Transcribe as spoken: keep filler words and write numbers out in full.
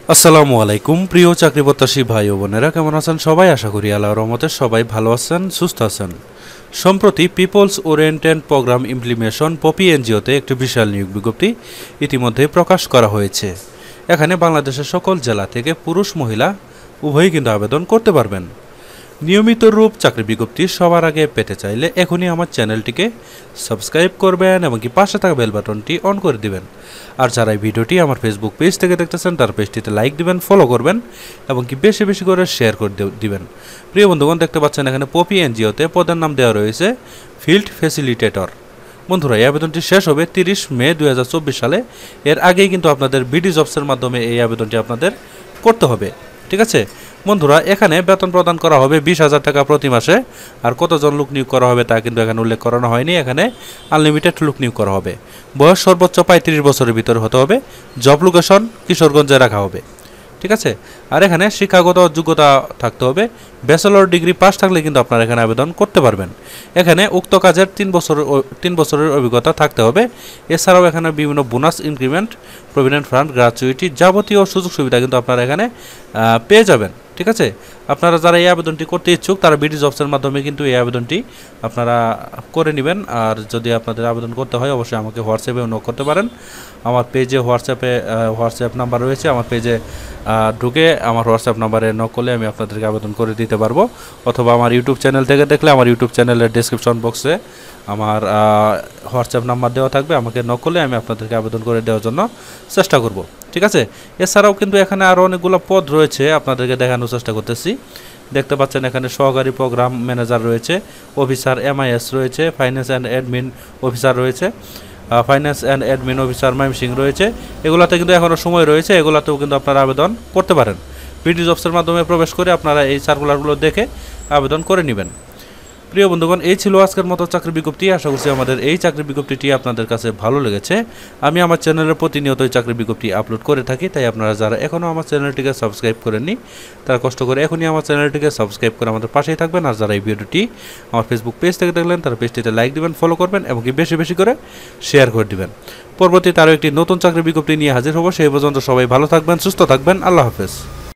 আসসালামু আলাইকুম প্রিয় চাকরি প্রত্যাশী ভাই ও বোনেরা, কেমন আছেন সবাই? আশা করি আল্লাহর রহমতে সবাই ভালো আছেন, সুস্থ আছেন। সম্প্রতি peoples oriented programme implementation POPI এনজিওতে একটি বিশাল নিয়োগ বিজ্ঞপ্তি ইতিমধ্যে প্রকাশ করা হয়েছে। এখানে বাংলাদেশের সকল জেলা থেকে পুরুষ মহিলা উভয়ই কিন্তু আবেদন করতে পারবেন। নিয়মিত রূপ চাকরি বিজ্ঞপ্তি সবার আগে পেতে চাইলে এখনই আমার চ্যানেলটিকে সাবস্ক্রাইব করবেন এবং কি পাশে থাকা বেল বাটনটি অন করে দিবেন। আর যারা এই ভিডিওটি আমার ফেসবুক পেজ থেকে দেখতেছেন তার পেজটিতে লাইক দিবেন, ফলো করবেন এবং কি বেশি বেশি করে শেয়ার করে দিবেন। প্রিয় বন্ধুগণ, দেখতে পাচ্ছেন এখানে পপি এনজিওতে পদের নাম দেওয়া রয়েছে ফিল্ড ফ্যাসিলিটেটর। বন্ধুরা, এই আবেদনটি শেষ হবে তিরিশ মে দুই হাজার চব্বিশ সালে। এর আগেই কিন্তু আপনাদের বিডি জবসের মাধ্যমে এই আবেদনটি আপনাদের করতে হবে, ঠিক আছে বন্ধুরা। এখানে বেতন প্রদান করা হবে বিশ হাজার টাকা প্রতি মাসে। আর কতজন লোক নিয়োগ করা হবে তা কিন্তু এখানে উল্লেখ করানো হয়নি। এখানে আনলিমিটেড লোক নিয়োগ করা হবে। বয়স সর্বোচ্চ পঁয়ত্রিশ বছরের ভিতরে হতে হবে। জব লোকেশন কিশোরগঞ্জে রাখা হবে, ঠিক আছে। আর এখানে শিক্ষাগত যোগ্যতা থাকতে হবে। ব্যাচেলর ডিগ্রি পাস থাকলে কিন্তু আপনারা এখানে আবেদন করতে পারবেন। এখানে উক্ত কাজের তিন বছর তিন বছরের অভিজ্ঞতা থাকতে হবে। এছাড়াও এখানে বিভিন্ন bonus, increment, provident fund, gratuity, যাবতীয় সুযোগ সুবিধা কিন্তু আপনারা এখানে পেয়ে যাবেন, ঠিক আছে। আপনারা যারা এই আবেদনটি করতে ইচ্ছুক তারা বিডি জবসের মাধ্যমে কিন্তু এই আবেদনটি আপনারা করে নেবেন। আর যদি আপনাদের আবেদন করতে হয় অবশ্যই আমাকে হোয়াটসঅ্যাপে নক করতে পারেন। আমার পেজে হোয়াটসঅ্যাপে হোয়াটসঅ্যাপ নাম্বার রয়েছে। আমার পেজে ঢুকে আমার হোয়াটসঅ্যাপ নাম্বারে নক করলে আমি আপনাদেরকে আবেদন করে দিতে পারবো। অথবা আমার ইউটিউব চ্যানেল থেকে দেখলে আমার ইউটিউব চ্যানেলের ডেসক্রিপশন বক্সে আমার হোয়াটসঅ্যাপ নাম্বার দেওয়া থাকবে। আমাকে নক করলে আমি আপনাদেরকে আবেদন করে দেওয়ার জন্য চেষ্টা করব, ঠিক আছে। এছাড়াও কিন্তু এখানে আরও অনেকগুলো পদ রয়েছে, আপনাদেরকে দেখানোর চেষ্টা করতেছি। দেখতে পাচ্ছেন এখানে সহকারী প্রোগ্রাম ম্যানেজার রয়েছে, অফিসার এমআইএস রয়েছে, ফাইন্যান্স অ্যান্ড অ্যাডমিন অফিসার রয়েছে, finance and admin officer Mymensingh রয়েছে। এগুলোতে কিন্তু এখনও সময় রয়েছে, এগুলোতেও কিন্তু আপনারা আবেদন করতে পারেন। বিডি জবসের মাধ্যমে প্রবেশ করে আপনারা এই সার্কুলারগুলো দেখে আবেদন করে নেবেন। প্রিয় বন্ধুগণ, এই ছিল আজকের মতো চাকরি বিজ্ঞপ্তি। আশা করছি আমাদের এই চাকরি বিজ্ঞপ্তিটি আপনাদের কাছে ভালো লেগেছে। আমি আমার চ্যানেলের প্রতিনিয়ত এই চাকরি বিজ্ঞপ্তি আপলোড করে থাকি, তাই আপনারা যারা এখনও আমার চ্যানেলটিকে সাবস্ক্রাইব করেননি তারা কষ্ট করে এখনই আমার চ্যানেলটিকে সাবস্ক্রাইব করে আমাদের পাশেই থাকবেন। আর যারা এই ভিডিওটি আমার ফেসবুক পেজ থেকে দেখলেন তারা পেজটিতে লাইক দিবেন, ফলো করবেন এবং কি বেশি বেশি করে শেয়ার করে দিবেন। পরবর্তীতে আরও একটি নতুন চাকরি বিজ্ঞপ্তি নিয়ে হাজির হব। সেই পর্যন্ত সবাই ভালো থাকবেন, সুস্থ থাকবেন। আল্লাহ হাফেজ।